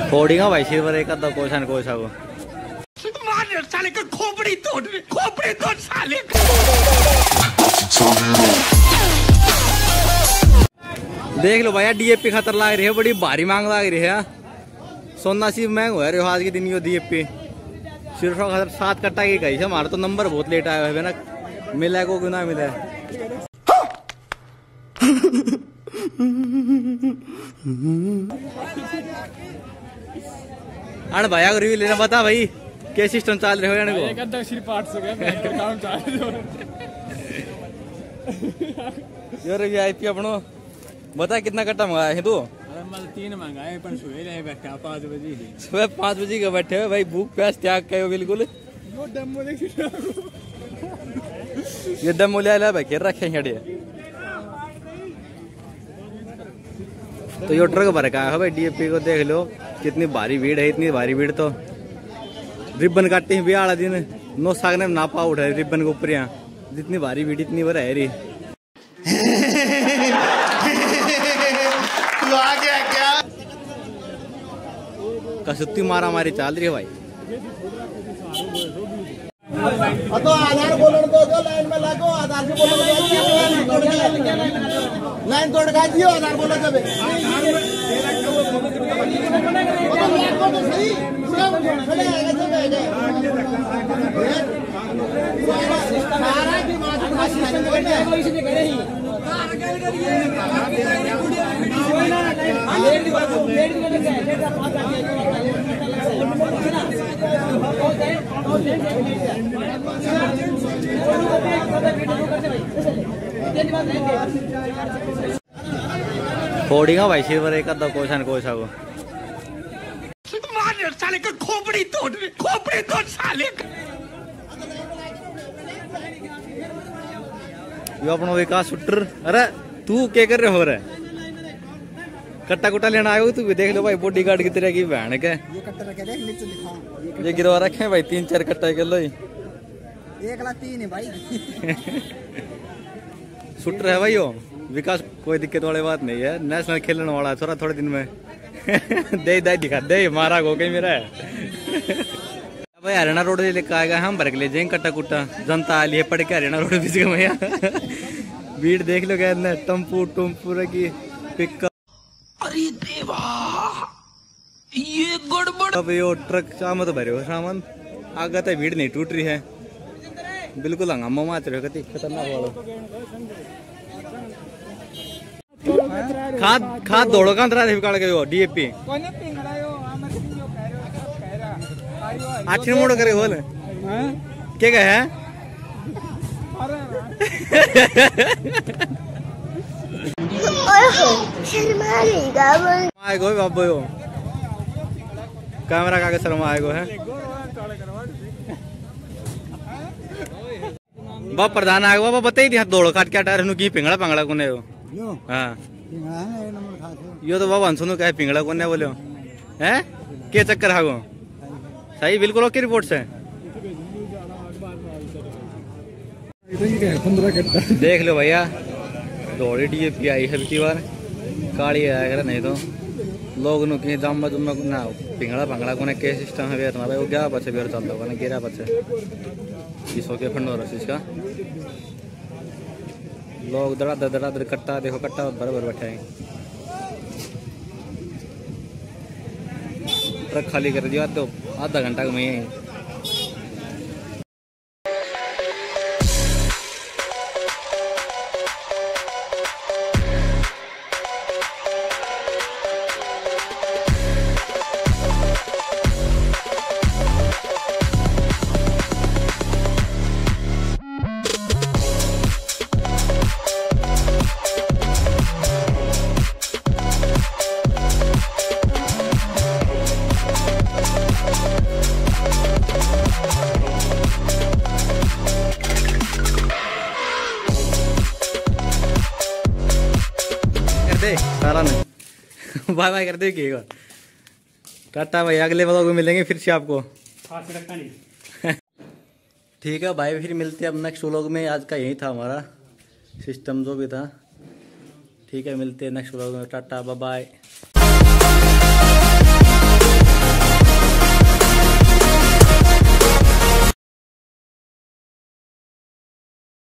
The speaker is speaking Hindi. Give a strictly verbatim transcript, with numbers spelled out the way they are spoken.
फोड़ेगा भाई सिर पर एक आधा कोसा न कोसा को मार साले का खोपड़ी तोड़ खोपड़ी तोड़ साले। देख लो भैया डीएपी खतर लाग रही है, बड़ी भारी मांग लाग रही है। सोना सी महंग हो रही आज के दिन यो डीएपी सिर्फ खतर सात कट्टा की गई है। हमारा तो नंबर बहुत लेट आया है ना, मिला को क्यों ना मिला। अरे भैया को रिव्यू लेना बता भाई, क्या सिस्टम चल रहे हो यानी को सिर्फ आठ सौ काम यार वीआईपी अपनो बता कितना कट्टा मंगाया है तू? अरे तीन मंगाए पर सोए रहे बैठा पाँच बजे सुबह पाँच बजे के बैठे हुए भाई, भूख प्यास त्याग के हो बिल्कुल। ये डमो ले भाई खेल रखे हैं। तो ये ट्रक भर का है भाई डीएपी को, देख लो कितनी भारी भीड़ है। इतनी भारी भीड़ तो रिबन काटते हैं ब्याह वाला दिन, नो सागने में नापा उठा है रिबन के ऊपर। यहाँ जितनी भारी भीड़ इतनी बार है रही। तू आ गया क्या? कसुत्ती मारा मारी चल रही है भाई। तो आधार बोलन दो जो लाइन में लगो, आधार से बोलन लाइन तोड़ का दियो, आधार बोलो जब फोड़ेगा भाई सिर पर एक आधा कोसा न कोसा को मार साले का खोपड़ी तोड़ खोपड़ी तोड़ साले। यो अपना विकास सुटर। अरे तू क्या कर रहे हो रे? कट्टा कुट्टा लेना आयो तू भी? देख लो भाई बॉडी गार्ड की तरह की बहन के ये कट्टा रखे देख नीचे दिखा, ये गिरवा रखे हैं भाई तीन चार कट्टा के लो। एक लाख तीन है भाई। सुटर है भाई यो विकास, कोई दिक्कत वाली बात नहीं है। नेशनल खेलने वाला है थोड़ा थोड़े दिन में। दे दे दिखा दे मारा गो कहीं मेरा है। भाई हरियाणा रोड से लेकर आएगा हम भर के ले जाएंगे कट्टा कुट्टा। जनता आ लिए पड़ के हरियाणा रोड बीच में भैया। भीड़ देख लो क्या, टम्पू टम्पू की पिकअप। अरे देवा ये गड़बड़। अब यो ट्रक सामान तो भरे हो सामान, आगे तो भीड़ नहीं टूट रही है बिल्कुल। हंगामा माच रहे हो खतरनाक वाला। खाद खाद दौड़ो का अंतरा निकाल के यो डीएपी आखिर मोड़ करे बोल क्या कहे है? आएगो बाबू यो कैमरा का शर्मा आएगो है। बाप प्रधान आएगो बाबा बताई दिया दौड़ो काट क्या टायर की पिंगड़ा पंगड़ा कोने हो? हाँ यो तो बाबा सुनो क्या पिंगड़ा कोने बोले हैं क्या चक्कर हागो? सही बिल्कुल ओके रिपोर्ट से। देख लो भैया दौड़ी डीएपी आई है की बार काली आया कर, नहीं तो लोग नु कहीं जाम जुम्मा ना पिंगड़ा पंगड़ा कोने के सिस्टम है वेतना भाई वो क्या बच्चे बेर चलता होगा ना गिरा बच्चे किसो के फंड हो रहा है इसका। लोग दड़ा दड़ दड़ा दड़ कट्टा देखो कट्टा बराबर बैठे हैं। ट्रक खाली कर दिया तो आधा घंटा में ही। सारा नहीं बाय बाय कर दे की टाटा भाई, अगले व्लॉग में मिलेंगे फिर से आपको। ठीक है भाई, फिर मिलते हैं अब नेक्स्ट व्लॉग में। आज का यही था हमारा सिस्टम जो भी था। ठीक है, मिलते हैं नेक्स्ट व्लॉग में। Tata bye bye.